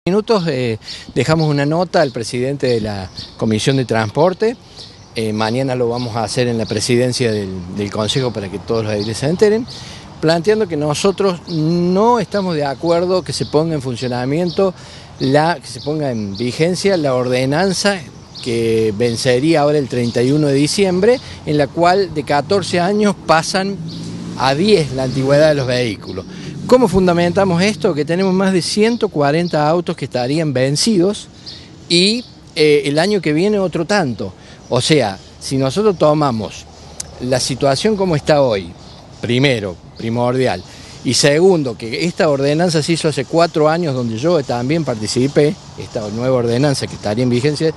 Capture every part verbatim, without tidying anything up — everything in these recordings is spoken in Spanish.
Minutos eh, dejamos una nota al presidente de la Comisión de Transporte. Eh, mañana lo vamos a hacer en la presidencia del, del Consejo para que todos los ediles se enteren, planteando que nosotros no estamos de acuerdo que se ponga en funcionamiento, la, que se ponga en vigencia la ordenanza que vencería ahora el treinta y uno de diciembre, en la cual de catorce años pasan a diez la antigüedad de los vehículos. ¿Cómo fundamentamos esto? Que tenemos más de ciento cuarenta autos que estarían vencidos y eh, el año que viene otro tanto. O sea, si nosotros tomamos la situación como está hoy, primero, primordial, y segundo, que esta ordenanza se hizo hace cuatro años donde yo también participé, esta nueva ordenanza que estaría en vigencia,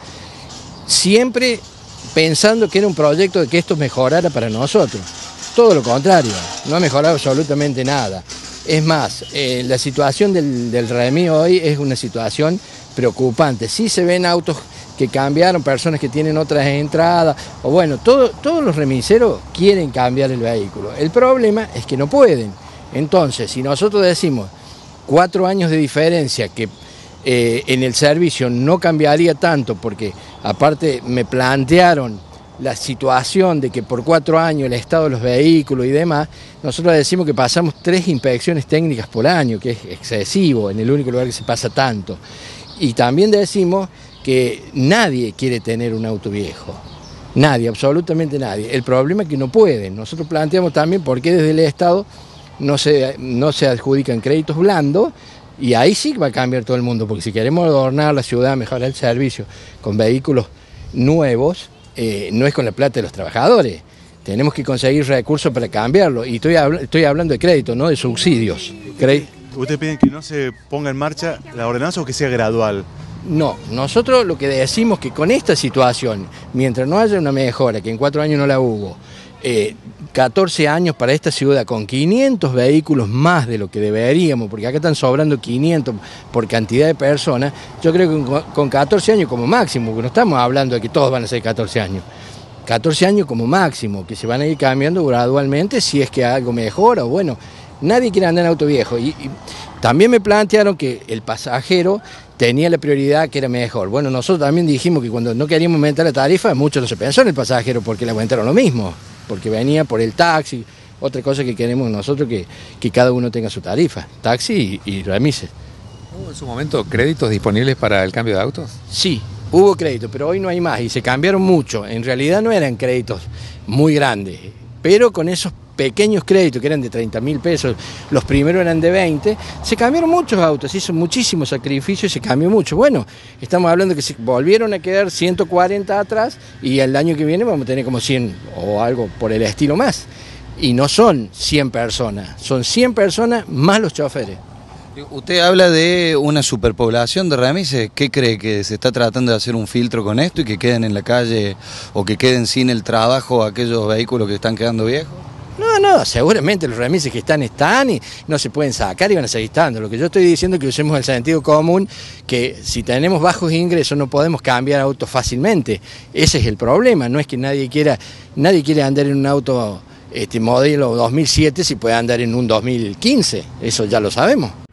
siempre pensando que era un proyecto de que esto mejorara para nosotros. Todo lo contrario, no ha mejorado absolutamente nada. Es más, eh, la situación del, del REMI hoy es una situación preocupante. Sí se ven autos que cambiaron, personas que tienen otras entradas, o bueno, todo, todos los remiseros quieren cambiar el vehículo. El problema es que no pueden. Entonces, si nosotros decimos cuatro años de diferencia, que eh, en el servicio no cambiaría tanto, porque aparte me plantearon la situación de que por cuatro años el estado de los vehículos y demás, nosotros decimos que pasamos tres inspecciones técnicas por año, que es excesivo, en el único lugar que se pasa tanto. Y también decimos que nadie quiere tener un auto viejo, nadie, absolutamente nadie. El problema es que no pueden. Nosotros planteamos también por qué desde el Estado no se, no se adjudican créditos blandos, y ahí sí va a cambiar todo el mundo, porque si queremos adornar la ciudad, mejorar el servicio con vehículos nuevos, Eh, no es con la plata de los trabajadores, tenemos que conseguir recursos para cambiarlo, y estoy, habl estoy hablando de crédito, no de subsidios. Cre ¿Usted pide que no se ponga en marcha la ordenanza o que sea gradual? No, nosotros lo que decimos que con esta situación, mientras no haya una mejora, que en cuatro años no la hubo, eh, catorce años para esta ciudad con quinientos vehículos más de lo que deberíamos, porque acá están sobrando quinientos por cantidad de personas, yo creo que con, con catorce años como máximo, porque no estamos hablando de que todos van a ser catorce años, catorce años como máximo, que se van a ir cambiando gradualmente si es que algo mejora, o bueno, nadie quiere andar en auto viejo. Y, y también me plantearon que el pasajero tenía la prioridad que era mejor. Bueno, nosotros también dijimos que cuando no queríamos aumentar la tarifa, mucho no se pensó en el pasajero porque le aumentaron lo mismo, porque venía por el taxi. Otra cosa que queremos nosotros que, que cada uno tenga su tarifa, taxi y, y remises. ¿Hubo en su momento créditos disponibles para el cambio de autos? Sí, hubo créditos, pero hoy no hay más y se cambiaron mucho. En realidad no eran créditos muy grandes, pero con esos pequeños créditos que eran de treinta mil pesos, los primeros eran de veinte, se cambiaron muchos autos, se hizo muchísimo sacrificio y se cambió mucho. Bueno, estamos hablando que se volvieron a quedar ciento cuarenta atrás y el año que viene vamos a tener como cien o algo por el estilo más. Y no son cien personas, son cien personas más los choferes. Usted habla de una superpoblación de remises. ¿Qué cree? ¿Que se está tratando de hacer un filtro con esto y que queden en la calle o que queden sin el trabajo aquellos vehículos que están quedando viejos? No, no, seguramente los remises que están están y no se pueden sacar y van a seguir estando. Lo que yo estoy diciendo es que usemos el sentido común, que si tenemos bajos ingresos no podemos cambiar autos fácilmente. Ese es el problema, no es que nadie quiera, nadie quiere andar en un auto este modelo dos mil siete si puede andar en un dos mil quince, eso ya lo sabemos.